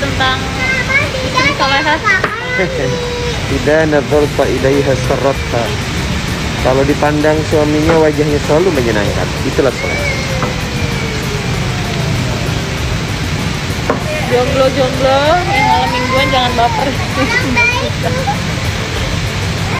tentang istri solehah. Tidak nadzarta ilaiha sarratha. Kalau dipandang suaminya wajahnya selalu menyenangkan, itulah soleh. Jomblo-jomblo yang malam mingguan jangan baper.